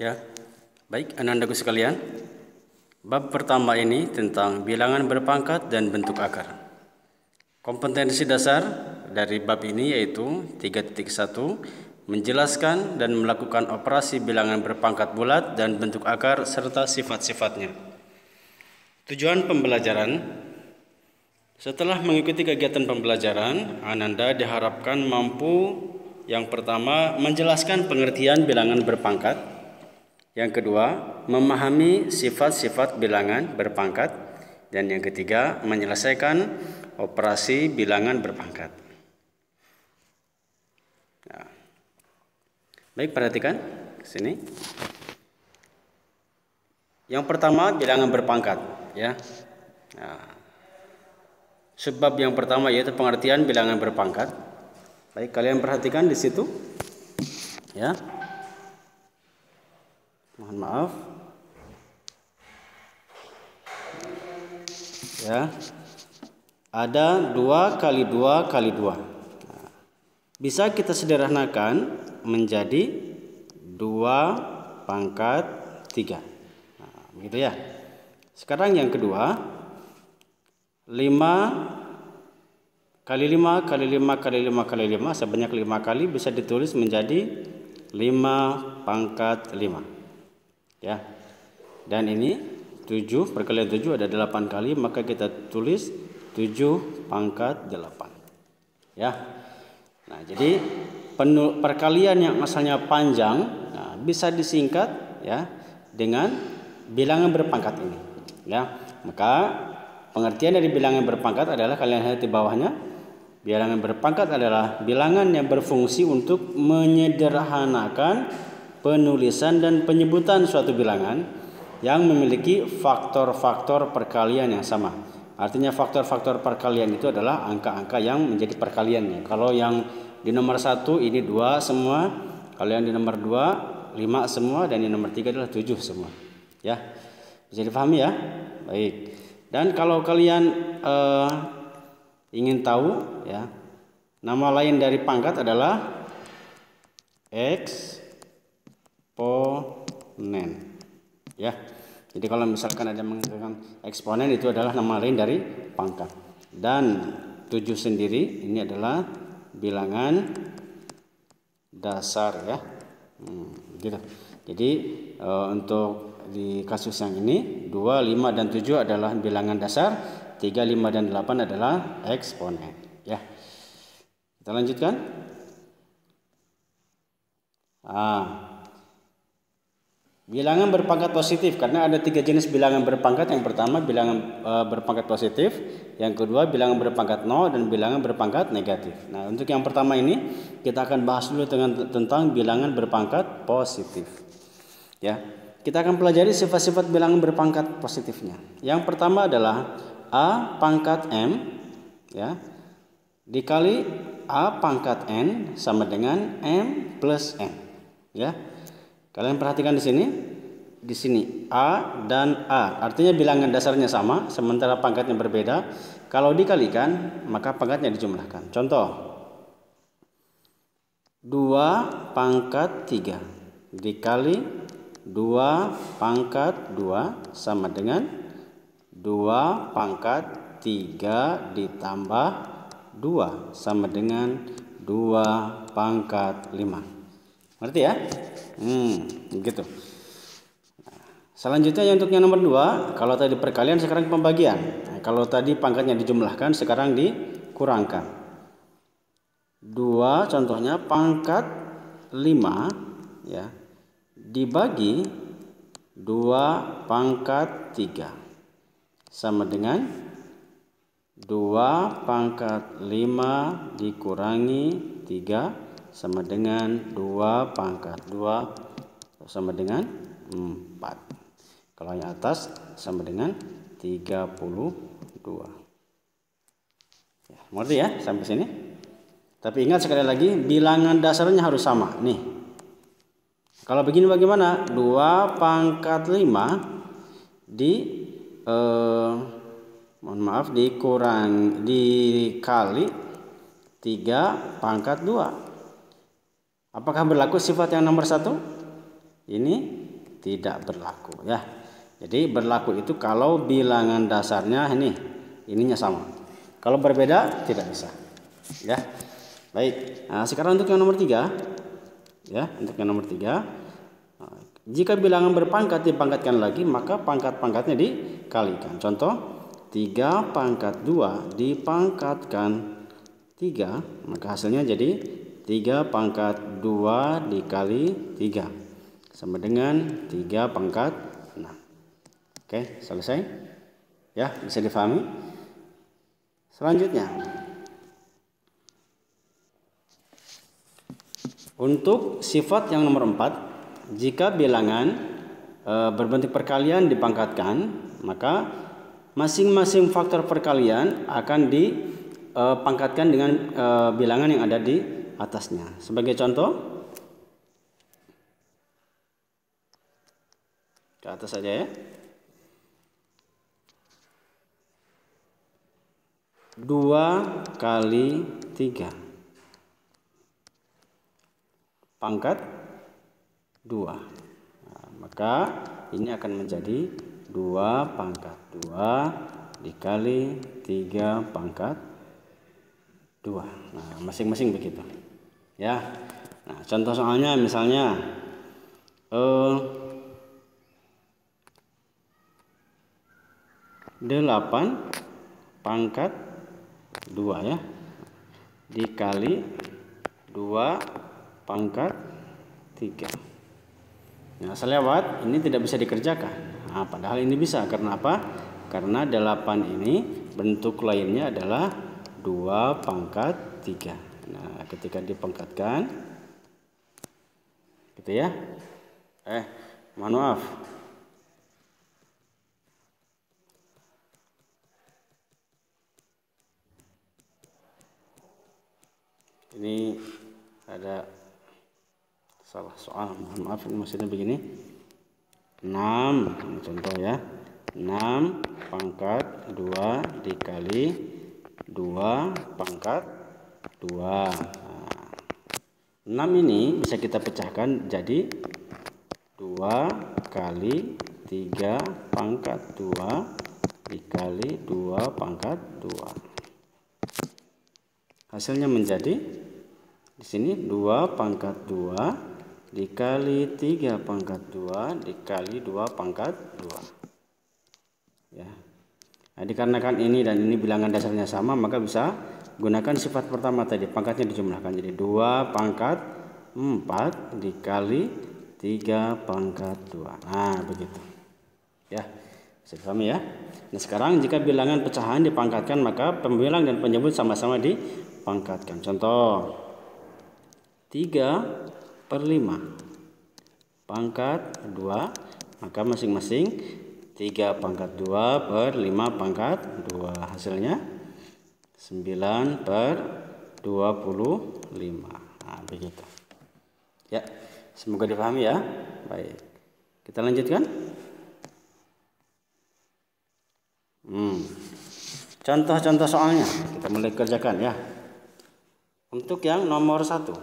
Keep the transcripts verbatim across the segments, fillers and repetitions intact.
Ya, baik anak-anakku sekalian. Bab pertama ini tentang bilangan berpangkat dan bentuk akar. Kompetensi dasar dari bab ini yaitu tiga titik satu, menjelaskan dan melakukan operasi bilangan berpangkat bulat dan bentuk akar serta sifat-sifatnya. Tujuan pembelajaran: setelah mengikuti kegiatan pembelajaran, Ananda diharapkan mampu yang pertama menjelaskan pengertian bilangan berpangkat. Yang kedua, memahami sifat-sifat bilangan berpangkat. Dan yang ketiga, menyelesaikan operasi bilangan berpangkat. Nah, baik, perhatikan ke sini. Yang pertama, bilangan berpangkat, ya. Nah, sebab yang pertama yaitu pengertian bilangan berpangkat. Baik, kalian perhatikan di situ, ya. Mohon maaf. Ya. Ada dua kali dua kali dua. Nah, bisa kita sederhanakan menjadi dua pangkat tiga. Nah, begitu ya. Sekarang yang kedua, lima kali lima kali lima kali lima kali lima sebanyak lima kali bisa ditulis menjadi lima pangkat lima. Ya, dan ini tujuh perkalian tujuh ada delapan kali, maka kita tulis tujuh pangkat delapan. Ya, nah jadi penul, perkalian yang asalnya panjang, nah, bisa disingkat ya dengan bilangan berpangkat ini. Ya, maka pengertian dari bilangan berpangkat adalah, kalian lihat di bawahnya, bilangan berpangkat adalah bilangan yang berfungsi untuk menyederhanakan penulisan dan penyebutan suatu bilangan yang memiliki faktor-faktor perkalian yang sama. Artinya faktor-faktor perkalian itu adalah angka-angka yang menjadi perkaliannya. Kalau yang di nomor satu ini dua semua, kalau yang di nomor dua lima semua, dan yang nomor tiga adalah tujuh semua. Ya, bisa dipahami ya? Baik. Dan kalau kalian eh, ingin tahu ya, nama lain dari pangkat adalah eksponen. Ya. Jadi kalau misalkan ada menggunakan eksponen, itu adalah nama lain dari pangkat. Dan tujuh sendiri ini adalah bilangan dasar ya. Hmm, gitu. Jadi e, untuk di kasus yang ini dua, lima dan tujuh adalah bilangan dasar, tiga, lima dan delapan adalah eksponen ya. Kita lanjutkan. Ah, bilangan berpangkat positif, karena ada tiga jenis bilangan berpangkat. Yang pertama bilangan e, berpangkat positif, yang kedua bilangan berpangkat nol, dan bilangan berpangkat negatif. Nah, untuk yang pertama ini kita akan bahas dulu dengan, tentang bilangan berpangkat positif. Ya, kita akan pelajari sifat-sifat bilangan berpangkat positifnya. Yang pertama adalah A pangkat M ya dikali A pangkat N sama dengan M plus N. Ya. Kalian perhatikan di sini. Di sini A dan A, artinya bilangan dasarnya sama, sementara pangkatnya berbeda. Kalau dikalikan, maka pangkatnya dijumlahkan. Contoh, dua pangkat tiga dikali dua pangkat dua sama dengan dua pangkat tiga ditambah dua sama dengan dua pangkat lima. Ngerti ya? Hmm, gitu. Nah, selanjutnya yang untuk yang nomor dua, kalau tadi perkalian, sekarang pembagian. Nah, kalau tadi pangkatnya dijumlahkan, sekarang dikurangkan. dua contohnya pangkat lima ya dibagi dua pangkat tiga sama dengan dua pangkat lima dikurangi tiga sama dengan dua pangkat dua sama dengan empat. Kalau yang atas sama dengan tiga puluh dua. Ya, mengerti ya sampai sini? Tapi ingat sekali lagi, bilangan dasarnya harus sama. Nih, kalau begini bagaimana? dua pangkat lima di eh, mohon maaf dikurang dikali tiga pangkat dua. Apakah berlaku sifat yang nomor satu? Ini tidak berlaku ya. Jadi berlaku itu kalau bilangan dasarnya ini ininya sama. Kalau berbeda tidak bisa. Ya. Baik. Nah, sekarang untuk yang nomor tiga. Ya, untuk yang nomor tiga. Jika bilangan berpangkat dipangkatkan lagi, maka pangkat-pangkatnya dikalikan. Contoh, tiga pangkat dua dipangkatkan tiga, maka hasilnya jadi tiga pangkat dua dikali tiga sama dengan tiga pangkat enam. Oke, selesai? Ya, bisa difahami? Selanjutnya, untuk sifat yang nomor empat, jika bilangan e, berbentuk perkalian dipangkatkan, maka masing-masing faktor perkalian akan dipangkatkan dengan e, bilangan yang ada di atasnya. Sebagai contoh, ke atas saja ya. dua kali tiga pangkat dua. Nah, maka ini akan menjadi dua pangkat dua dikali tiga pangkat dua. Nah, masing-masing begitu. Ya. Nah, contoh soalnya misalnya eh, delapan pangkat dua ya dikali dua pangkat tiga. Nah, selewat ini tidak bisa dikerjakan. Nah, padahal ini bisa. Karena apa? Karena delapan ini bentuk lainnya adalah dua pangkat tiga. Nah, ketika dipangkatkan gitu ya. Eh, mohon maaf. Ini ada salah soal, mohon maaf, ini maksudnya begini. enam, ini contoh ya. enam pangkat dua dikali dua pangkat dua. Nah, enam ini bisa kita pecahkan jadi dua kali tiga pangkat dua dikali dua pangkat dua. Hasilnya menjadi di sini dua pangkat dua dikali tiga pangkat dua dikali dua pangkat dua. Ya. Nah, dikarenakan ini dan ini bilangan dasarnya sama, maka bisa gunakan sifat pertama tadi, pangkatnya dijumlahkan. Jadi dua pangkat empat dikali tiga pangkat dua. Nah, begitu. Ya. Bisa dipahami ya. Nah, sekarang jika bilangan pecahan dipangkatkan, maka pembilang dan penyebut sama-sama dipangkatkan. Contoh, tiga per lima pangkat dua, maka masing-masing tiga pangkat dua per lima pangkat dua. Hasilnya sembilan per dua puluh lima. Nah, begitu. Ya, semoga dipahami ya. Baik, kita lanjutkan. Hmm. Contoh-contoh soalnya kita mulai kerjakan ya. Untuk yang nomor satu,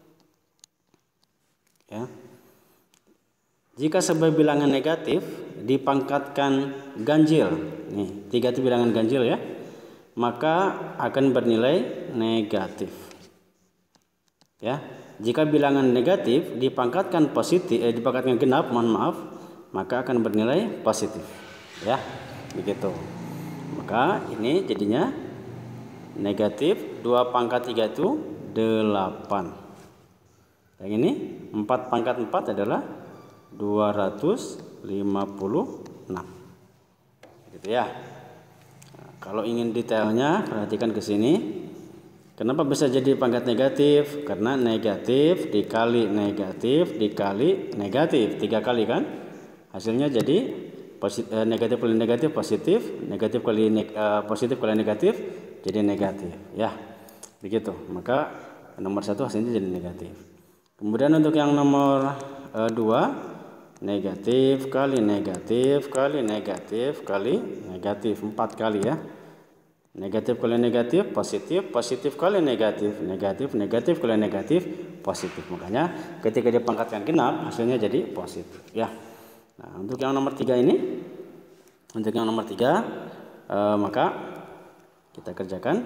ya, jika sebuah bilangan negatif dipangkatkan ganjil, nih tiga itu bilangan ganjil ya, maka akan bernilai negatif. Ya, jika bilangan negatif dipangkatkan positif, eh, dipangkatkan genap, mohon maaf, maka akan bernilai positif. Ya, begitu. Maka ini jadinya negatif dua pangkat tiga itu delapan. Yang ini empat pangkat empat adalah dua ratus lima puluh enam. Gitu ya. Nah, kalau ingin detailnya perhatikan ke sini. Kenapa bisa jadi pangkat negatif? Karena negatif dikali negatif dikali negatif tiga kali kan? Hasilnya jadi positif, eh, negatif kali negatif positif, negatif kali neg, eh, positif kali negatif jadi negatif ya. Begitu. Maka nomor satu hasilnya jadi negatif. Kemudian untuk yang nomor e, dua, negatif kali negatif kali negatif kali negatif empat kali ya. Negatif kali negatif positif, positif kali negatif negatif, negatif kali negatif positif. Makanya ketika dipangkatkan genap hasilnya jadi positif ya. Nah, untuk yang nomor tiga ini, untuk yang nomor tiga, eh, maka kita kerjakan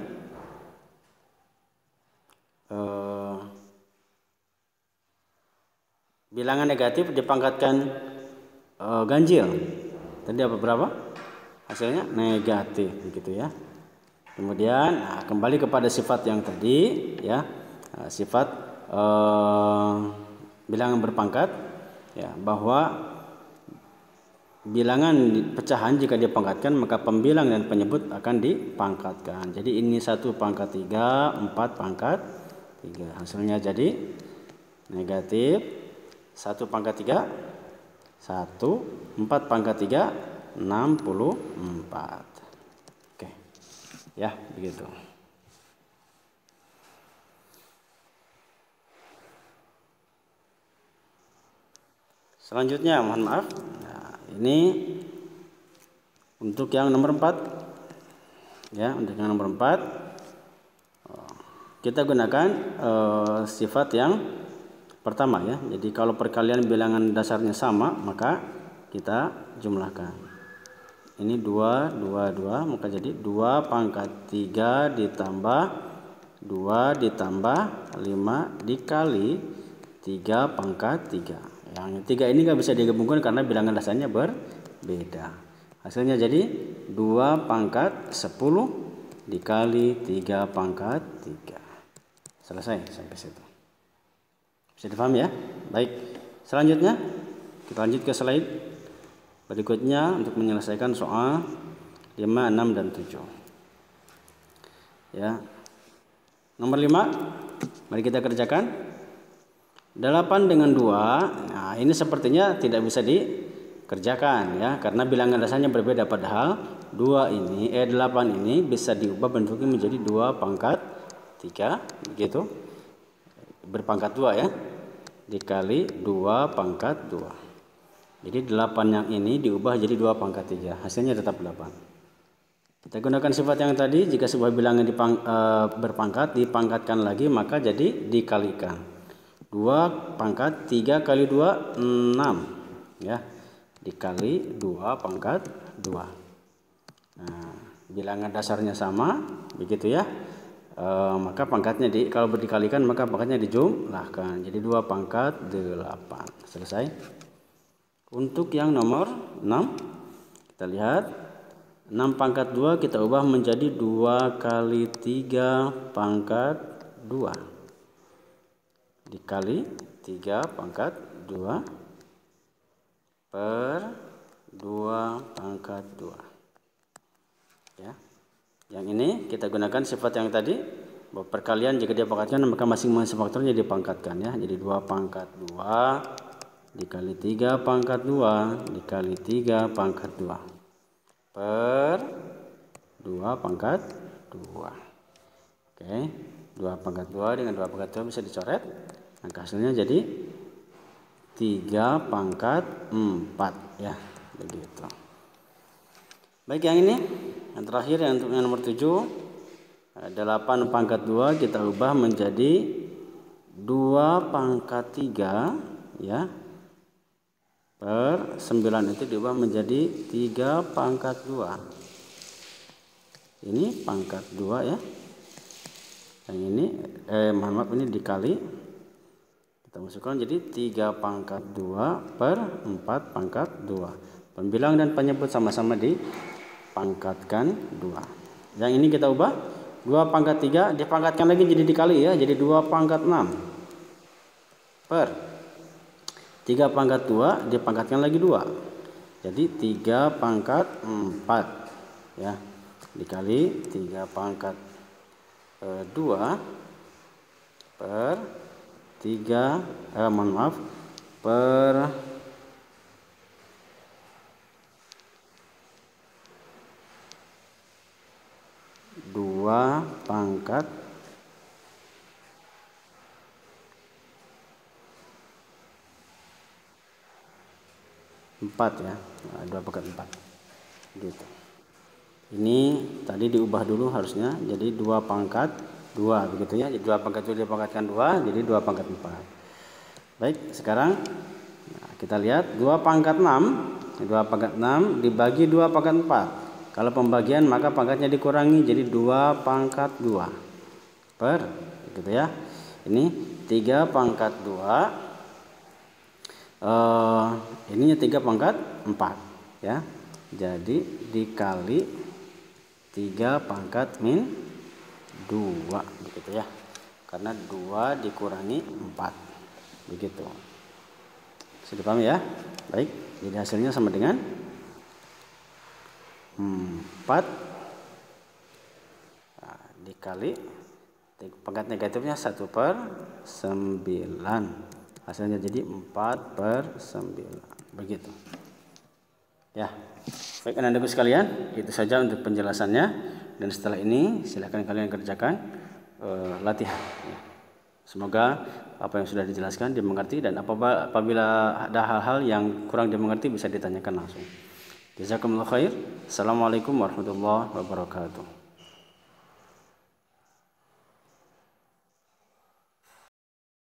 eh, bilangan negatif dipangkatkan eh, ganjil. Tadi apa berapa? Hasilnya negatif, begitu ya. Kemudian nah, kembali kepada sifat yang tadi, ya, nah, sifat eh, bilangan berpangkat, ya, bahwa bilangan pecahan jika dipangkatkan maka pembilang dan penyebut akan dipangkatkan. Jadi ini satu pangkat tiga, empat pangkat tiga. Hasilnya jadi negatif satu pangkat tiga, satu, empat pangkat tiga, enam puluh empat. Oke, ya begitu. Selanjutnya, mohon maaf. Nah, ini untuk yang nomor empat, ya, untuk yang nomor empat kita gunakan eh, sifat yang pertama, ya. Jadi kalau perkalian bilangan dasarnya sama maka kita jumlahkan. Ini dua, dua, dua, maka jadi dua pangkat tiga ditambah dua ditambah lima dikali tiga pangkat tiga. Yang tiga ini nggak bisa digabungkan karena bilangan dasarnya berbeda. Hasilnya jadi dua pangkat sepuluh dikali tiga pangkat tiga. Selesai sampai situ. Bisa dipahami ya? Baik. Selanjutnya kita lanjut ke slide berikutnya untuk menyelesaikan soal lima, enam dan tujuh. Ya. Nomor lima, mari kita kerjakan. delapan dengan dua. Nah, ini sepertinya tidak bisa dikerjakan, ya, karena bilangan dasarnya berbeda, padahal dua ini eh delapan ini bisa diubah bentuknya menjadi dua pangkat tiga, begitu. Berpangkat dua, ya. Dikali dua pangkat dua. Jadi delapan yang ini diubah jadi dua pangkat tiga. Hasilnya tetap delapan. Kita gunakan sifat yang tadi, jika sebuah bilangan dipang, e, berpangkat dipangkatkan lagi maka jadi dikalikan. dua pangkat tiga kali dua, enam, ya. Dikali dua pangkat dua. Nah, bilangan dasarnya sama, begitu ya. E, maka pangkatnya di kalau berdikalikan maka pangkatnya dijumlahkan. Jadi dua pangkat delapan. Selesai. Untuk yang nomor enam, kita lihat enam pangkat dua kita ubah menjadi dua kali tiga pangkat dua dikali tiga pangkat dua per dua pangkat dua. Ya. Yang ini kita gunakan sifat yang tadi, bahwa perkalian jika dipangkatkan maka masing-masing faktornya dipangkatkan, ya. Jadi dua pangkat dua dikali tiga pangkat dua dikali tiga pangkat dua per dua pangkat dua. Oke, dua pangkat dua dengan dua pangkat dua bisa dicoret. Maka hasilnya jadi tiga pangkat empat, ya, begitu. Baik, yang ini yang terakhir, yang untuk yang nomor tujuh, delapan pangkat dua kita ubah menjadi dua pangkat tiga, ya, per sembilan itu diubah menjadi tiga pangkat dua. Ini pangkat dua, ya. Yang ini eh mohon maaf ini dikali, kita masukkan jadi tiga pangkat dua per empat pangkat dua. Pembilang dan penyebut sama-sama dipangkatkan dua. Yang ini kita ubah dua pangkat tiga dipangkatkan lagi jadi dikali, ya. Jadi dua pangkat enam per tiga pangkat dua dipangkatkan lagi dua. Jadi tiga pangkat empat, ya. Dikali tiga pangkat e, dua per tiga eh, mohon maaf per dua pangkat empat, ya. Nah, dua pangkat empat, gitu. Ini tadi diubah dulu harusnya jadi dua pangkat dua, begitu, ya. Jadi dua pangkat dua dipangkatkan dua jadi dua pangkat empat. Baik, sekarang nah, Kita lihat dua pangkat enam, dua pangkat enam dibagi dua pangkat empat. Kalau pembagian maka pangkatnya dikurangi jadi dua pangkat dua. Per, gitu ya. Ini tiga pangkat dua. Eh, ininya tiga pangkat empat, ya. Jadi dikali tiga pangkat min dua, begitu ya. Karena dua dikurangi empat. Begitu. Sudah paham ya? Baik, jadi hasilnya sama dengan empat nah, dikali pangkat negatifnya satu per sembilan. Hasilnya jadi empat per sembilan. Begitu. Ya. Baik anak-anakku sekalian, itu saja untuk penjelasannya. Dan setelah ini silakan kalian kerjakan uh, latihan. Ya. Semoga apa yang sudah dijelaskan dimengerti, dan apabila ada hal-hal yang kurang dimengerti bisa ditanyakan langsung. Jazakumullah khair. Assalamualaikum warahmatullahi wabarakatuh.